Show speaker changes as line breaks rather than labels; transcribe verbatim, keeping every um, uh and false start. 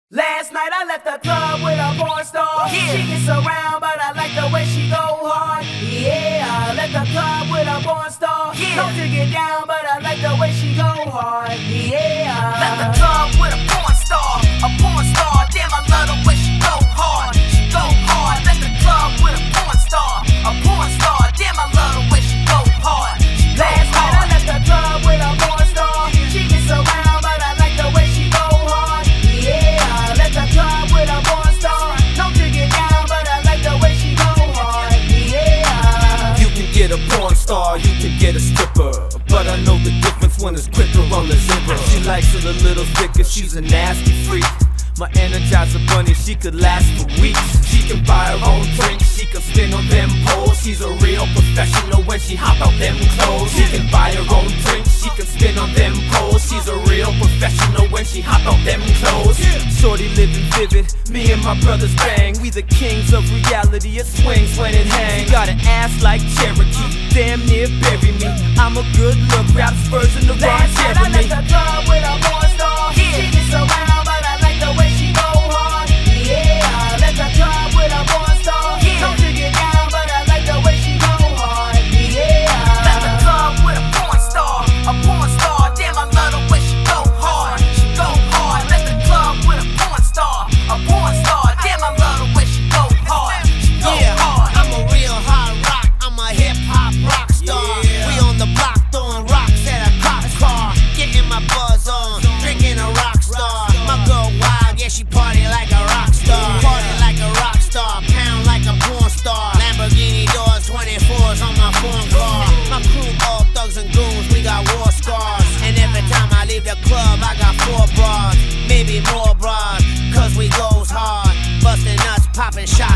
Last night I left the club with a porn star. Yeah. She gets around, but I like the way she go hard. Yeah, I left the club with a porn star. Yeah. Don't you get down, but I like the way she go hard. Yeah, left the club with a porn star. A porn star, damn, I love the way she go hard. She go hard. Left the club with a porn star. A porn star, damn, I love the way she go hard. She go Last hard. night I left the club with a porn star. She gets around, but I like the way she go hard. Yeah. The club with a porn star. Don't you get down, but I like the way she go hard. Yeah.
You can get a porn star, you can get a stripper, but I know the difference when it's quicker on the zipper. She likes it a little thicker, she's a nasty freak. My Energizer bunny, she could last for weeks. She can buy her own drinks, she can spin on them poles. She's a real professional when she hop out them clothes. She can buy her own drinks, she can spin on them poles. She's a real professional when she hop out them clothes. Shorty living vivid, me and my brothers bang. We the kings of reality, it swings when it hangs. She got an ass like Cherokee, damn near bury me. I'm a good look, rap spurs in the wrong
Last night I left the club with a porn star. Yeah. She gets around, but I like the way she go hard. Yeah, I left the club with a porn star. Yeah. Don't you get down, but I like the way she go hard. Yeah, left the club with a porn star. A porn star, damn, I love the way she go hard. She go hard. Left the club with a porn star. A porn star, damn, I love the way she go hard. She go
yeah,
hard.
I'm a real hard rock. I'm a hip hop rock star. Yeah. We on the block throwing rocks at a cop car. Getting my buzz on, drinking a rock star. My girl wild, yeah, she party like a rock star. Party like a rock star, pound like a porn star. Lamborghini doors, twenty-fours on my phone car. My crew all thugs and goons, we got war scars. And every time I leave the club, I got four bras, maybe more bras, cause we goes hard. Busting nuts, popping shots.